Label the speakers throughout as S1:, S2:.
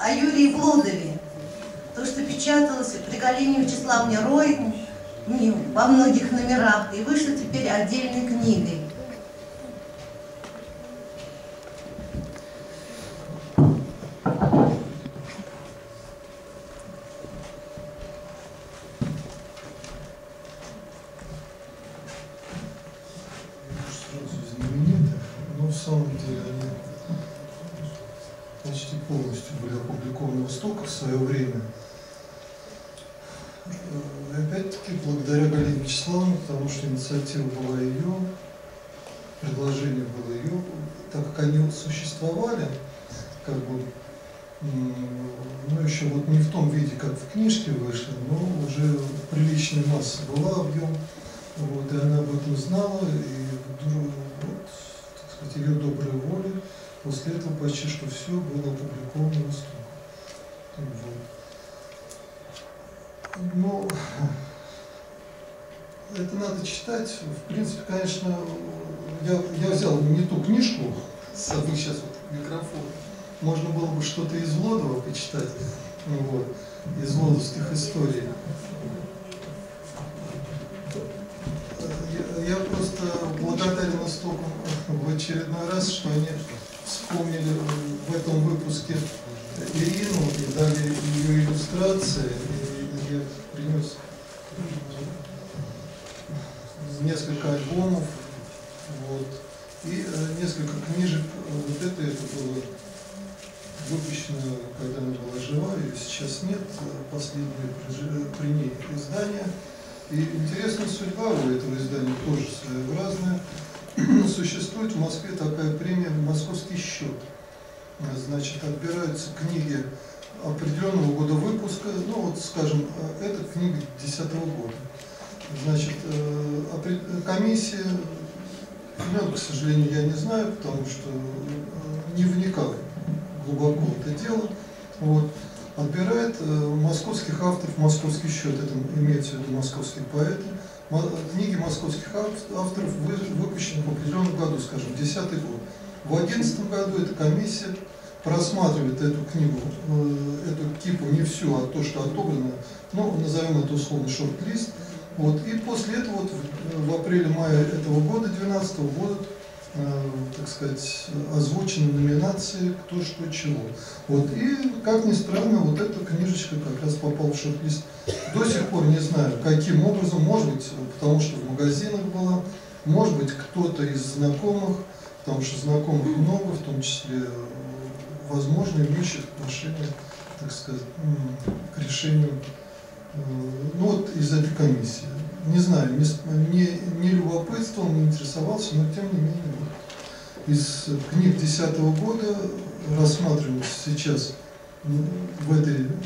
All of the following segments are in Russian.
S1: о Юрии Влудове. То, что печаталось при Галине Вячеславовне Рой во многих номерах и вышло теперь отдельной книгой.
S2: Но в самом деле они почти полностью были опубликованы в Востоках в свое время. И опять-таки благодаря Галине Вячеславовне, потому что инициатива была ее, предложение было ее, так как они существовали, как бы, ну еще вот не в том виде, как в книжке вышли, но уже приличная масса была, объем, вот, и она об этом знала, и вот, так сказать, ее добрая воля, после этого почти что все было опубликовано в Востоках. Вот. Но это надо читать. В принципе, конечно, я взял не ту книжку с собой сейчас вот микрофон. Можно было бы что-то из Влодова почитать, вот, из влодовских историй. Я просто благодарен Востоку в очередной раз, что они вспомнили в этом выпуске Ирину и дали ее иллюстрации. И я принес несколько альбомов, вот, и несколько книжек. Вот это было выпущено, когда она была жива, ее сейчас нет, последнее при ней издание. И интересная судьба у этого издания тоже своеобразная. Существует в Москве такая премия «Московский счет». Значит, отбираются книги определенного года выпуска, ну вот, скажем, это книга 2010 года. Значит, комиссия, имен, к сожалению, я не знаю, потому что не вникал глубоко в это дело. Вот. Отбирает московских авторов, «Московский счет», это имеется в виду московские поэты. Книги московских авторов выпущены в определенном году, скажем, 2010 год. В 2011 году эта комиссия просматривает эту книгу, эту кипу, не всю, а то, что отобрано, ну, назовем это условно шорт-лист. Вот. И после этого вот, в апреле-мае этого года, 2012, будут, так сказать, озвучены номинации «Кто, что, чего». Вот. И, как ни странно, вот эта книжечка как раз попала в шорт-лист. До сих пор не знаю, каким образом, может быть, потому что в магазинах была, может быть, кто-то из знакомых, потому что знакомых много, в том числе, возможно, имеющих отношение, так сказать, к решению, ну вот из этой комиссии. Не знаю, не любопытствовал, не интересовался, но тем не менее, вот, из книг 2010 года рассматривается сейчас в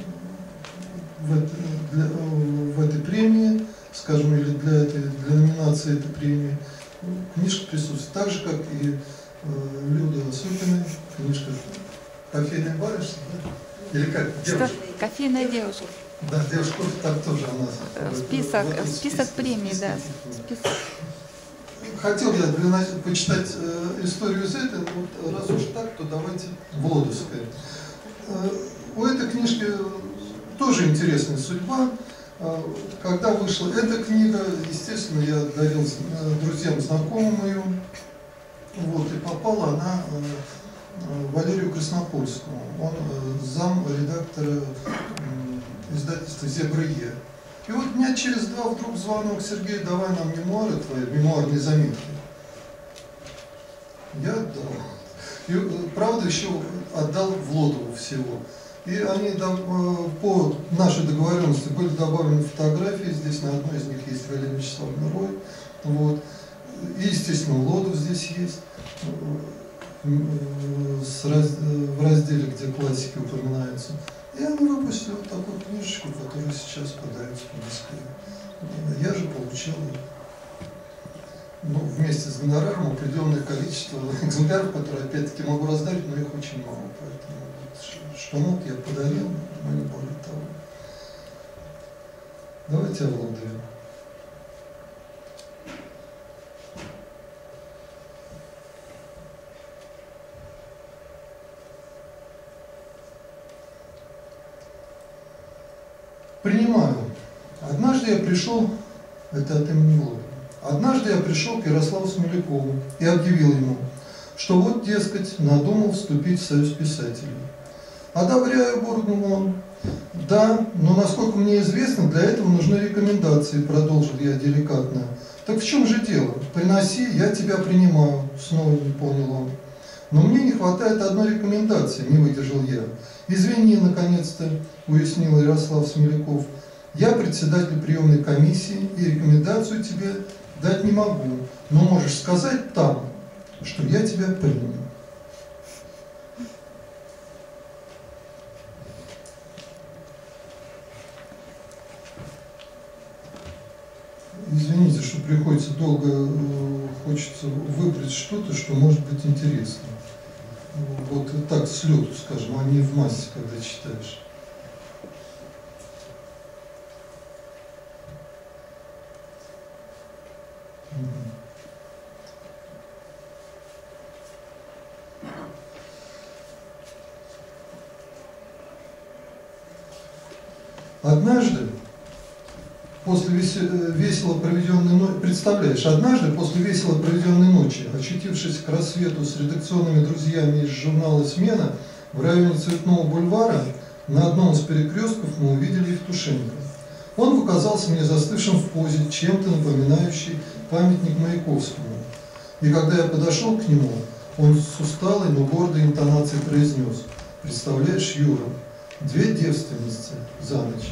S2: этой премии, скажем, или для номинации этой премии, книжка присутствует. Так же, как и Люда Осокина, книжка «Кофейная барышня», да? Или как? Девушка.
S3: «Кофейная девушка».
S2: Да, девушка, так тоже у нас.
S3: Список премий, да. Список.
S2: Хотел я почитать историю из этой, вот, раз уж так, то давайте Влодовская. У этой книжки тоже интересная судьба. Когда вышла эта книга, естественно, я дарил друзьям, знакомым ее, вот, и попала она Валерию Краснопольскому. Он зам редактора издательства «Зебра-Е». И вот дня через два вдруг звонок: Сергей, давай нам мемуары твои, мемуарные заметки. Я отдал. И, правда, еще отдал Влодову всего. И они по нашей договоренности были добавлены фотографии. Здесь на одной из них есть Галина Вячеславовна Рой. Вот. И, естественно, Влодов здесь есть. В разделе, где классики упоминаются. И они выпустили вот такую книжечку, которая сейчас продается по Москве. Я же получил, ну, вместе с гонораром определенное количество экземпляров, которые, опять-таки, могу раздать, но их очень мало. Поэтому вот, что мог, я подарил, но не более того. Давайте о Влодове. Принимаю. Однажды я пришел, это от имени Владимира, однажды я пришел к Ярославу Смолякову и объявил ему, что вот, дескать, надумал вступить в союз писателей. «Одобряю», буркнул он. «Да, но, насколько мне известно, для этого нужны рекомендации», продолжил я деликатно. «Так в чем же дело? Приноси, я тебя принимаю», снова не понял он. «Но мне не хватает одной рекомендации», не выдержал я. «Извини, наконец-то», уяснил Ярослав Смоляков. «Я председатель приемной комиссии и рекомендацию тебе дать не могу, но можешь сказать там, что я тебя принял». Извините, что приходится долго, хочется выбрать что-то, что может быть интересно. Вот так с лету, скажем, а не в массе, когда читаешь. Однажды, после весело проведенной ночи, представляешь, однажды после весело проведенной ночи, очутившись к рассвету с редакционными друзьями из журнала «Смена» в районе Цветного бульвара, на одном из перекрестков мы увидели Евтушенко. Он показался мне застывшим в позе, чем-то напоминающий памятник Маяковскому. И когда я подошел к нему, он с усталой, но гордой интонацией произнес: «Представляешь, Юра, 2 девственницы за ночь».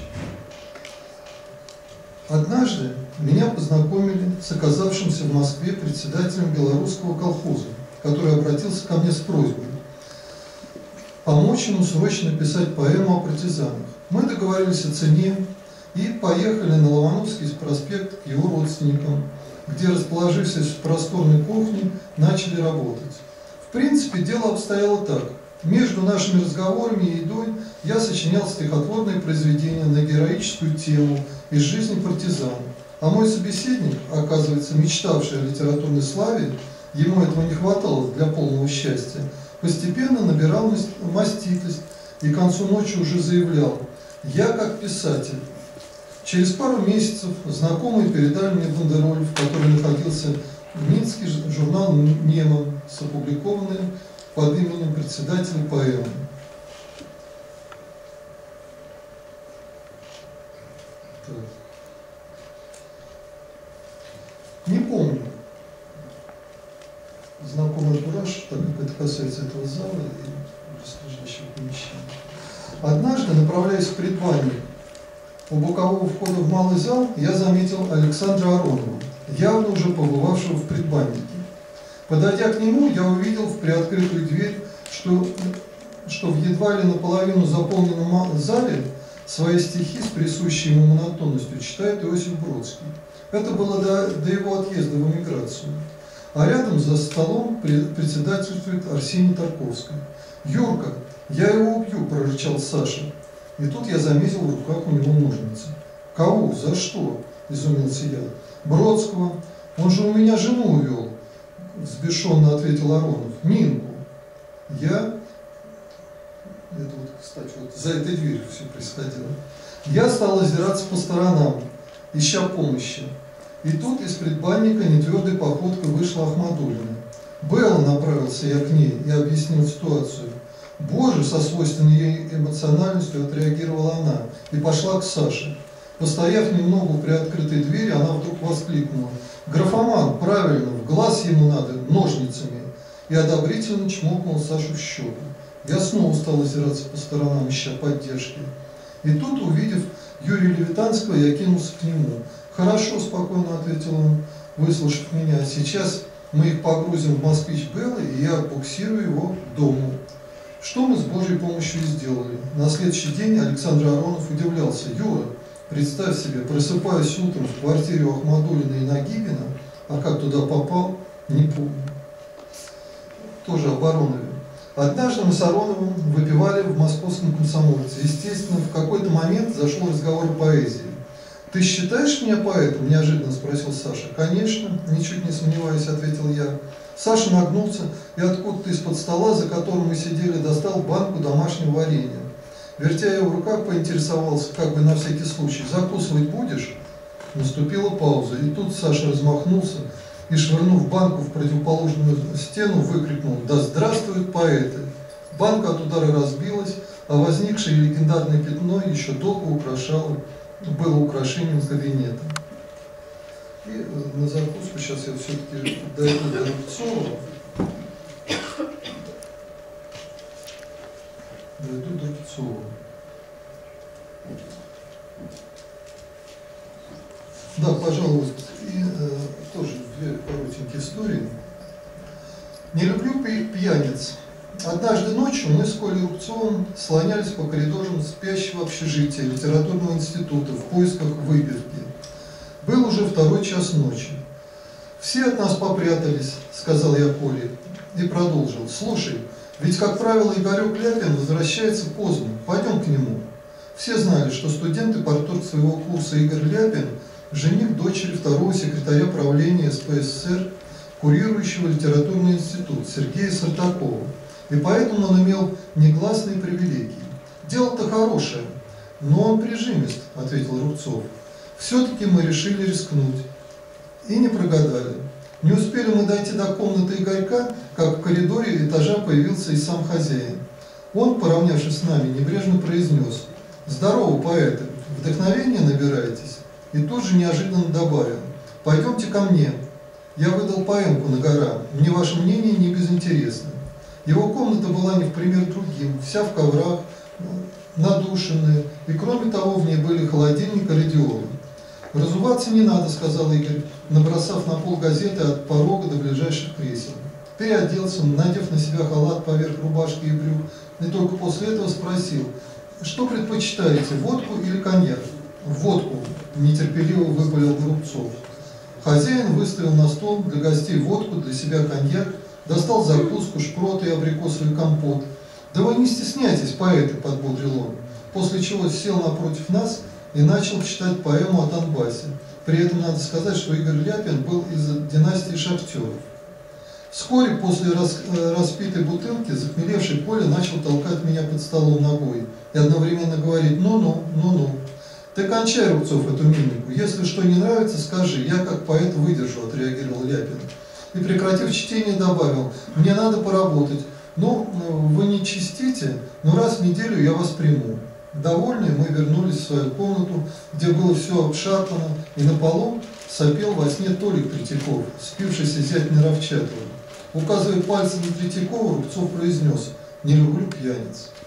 S2: Однажды меня познакомили с оказавшимся в Москве председателем белорусского колхоза, который обратился ко мне с просьбой помочь ему срочно написать поэму о партизанах. Мы договорились о цене и поехали на Ломоносовский проспект к его родственникам, где, расположившись в просторной кухне, начали работать. В принципе, дело обстояло так. Между нашими разговорами и едой я сочинял стихотворные произведения на героическую тему из жизни партизан. А мой собеседник, оказывается, мечтавший о литературной славе, ему этого не хватало для полного счастья, постепенно набирал маститость и к концу ночи уже заявлял: «Я как писатель». Через пару месяцев знакомые передали мне бандероль, в которой находился минский журнал «Неман» с опубликованным под именем председателя поэмы. Не помню, знакомый антураж, так как это касается этого зала и близлежащего помещения. Однажды, направляясь в предбанник, у бокового входа в малый зал, я заметил Александра Аронова, явно уже побывавшего в предбаннике. Подойдя к нему, я увидел в приоткрытую дверь, что в едва ли наполовину заполненном зале свои стихи с присущей ему монотонностью читает Иосиф Бродский. Это было до его отъезда в эмиграцию. А рядом за столом председательствует Арсений Тарковский. «Юрка, я его убью», – прорычал Саша. И тут я заметил в руках у него ножницы. «Кого? За что?» – изумился я. «Бродского. Он же у меня жену увел», – взбешенно ответил Аронов. «Нинку». Это вот, кстати, вот за этой дверью все происходило. Я стал озираться по сторонам, ища помощи. И тут из предбанника нетвердой походкой вышла Ахмадуллина. «Белла», направился я к ней и объяснил ситуацию. «Боже», со свойственной ей эмоциональностью отреагировала она и пошла к Саше. Постояв немного у приоткрытой двери, она вдруг воскликнула: «Графоман, правильно, в глаз ему надо, ножницами», и одобрительно чмокнул Сашу в щеку. Я снова стал озираться по сторонам, ища поддержки. И тут, увидев Юрия Левитанского, я кинулся к нему. «Хорошо», – спокойно ответил он, выслушав меня. «Сейчас мы их погрузим в москвич Беллы, и я отбуксирую его к дому». Что мы с Божьей помощью и сделали. На следующий день Александр Аронов удивлялся: «Юра, представь себе, просыпаюсь утром в квартире у Ахмадуллина и Нагибина, а как туда попал, не помню». Тоже об Аронове. Однажды мы с Ароновым выпивали в московском комсомольце. Естественно, в какой-то момент зашел разговор о поэзии. «Ты считаешь меня поэтом?» – неожиданно спросил Саша. «Конечно», – ничуть не сомневаясь, ответил я. Саша нагнулся и откуда-то из-под стола, за которым мы сидели, достал банку домашнего варенья. Вертя ее в руках, поинтересовался, как бы на всякий случай: закусывать будешь? Наступила пауза, и тут Саша размахнулся и, швырнув банку в противоположную стену, выкрикнул: «Да здравствуют поэты!». Банка от удара разбилась, а возникшее легендарное пятно еще долго было украшением кабинета. И на закуску сейчас я все-таки дойду до Рубцова. Дойду до Рубцова. Да, пожалуй, и тоже две коротенькие истории. Не люблю пьяниц. Однажды ночью мы с Колей Рубцовым слонялись по коридорам спящего общежития литературного института в поисках выпивки. Был уже 2 час ночи. «Все от нас попрятались», — сказал я Коле, и продолжил: «Слушай, ведь, как правило, Игорек Ляпин возвращается поздно. Пойдем к нему». Все знали, что студент и парторг своего курса Игорь Ляпин — жених дочери 2-го секретаря правления СПССР, курирующего литературный институт Сергея Сартакова, и поэтому он имел негласные привилегии. «Дело-то хорошее, но он прижимист», — ответил Рубцов. «Все-таки мы решили рискнуть». И не прогадали. Не успели мы дойти до комнаты Игорька, как в коридоре этажа появился и сам хозяин. Он, поравнявшись с нами, небрежно произнес: «Здорово, поэты, вдохновение набираетесь?» И тут же неожиданно добавил: «Пойдемте ко мне. Я выдал поэмку на гора, мне ваше мнение не безинтересно». Его комната была не в пример другим, вся в коврах, надушенная, и кроме того в ней были холодильник и радиолы. «Разуваться не надо», — сказал Игорь, набросав на пол газеты от порога до ближайших кресел. Переоделся, надев на себя халат поверх рубашки и брюк, и только после этого спросил: «Что предпочитаете, водку или коньяк?» «Водку», — нетерпеливо выпалил Рубцов. Хозяин выставил на стол для гостей водку, для себя коньяк, достал закуску, шпроты и абрикосовый компот. «Да вы не стесняйтесь, поэты», — подбодрил он, после чего сел напротив нас и начал читать поэму о Донбассе. При этом надо сказать, что Игорь Ляпин был из династии шахтеров. Вскоре после распитой бутылки захмелевший Коля начал толкать меня под столом ногой и одновременно говорить: «Ну-ну, ну-ну. Ты кончай, Рубцов, эту мимику. Если что не нравится, скажи, я как поэт выдержу», — отреагировал Ляпин. И, прекратив чтение, добавил: «Мне надо поработать. Ну, вы не чистите, но раз в неделю я вас приму». Довольные, мы вернулись в свою комнату, где было все обшарпано, и на полу сопел во сне Толик Третьяков, спившийся зять Мировчатова. Указывая пальцем на Третьякова, Рубцов произнес: «Не люблю пьяниц».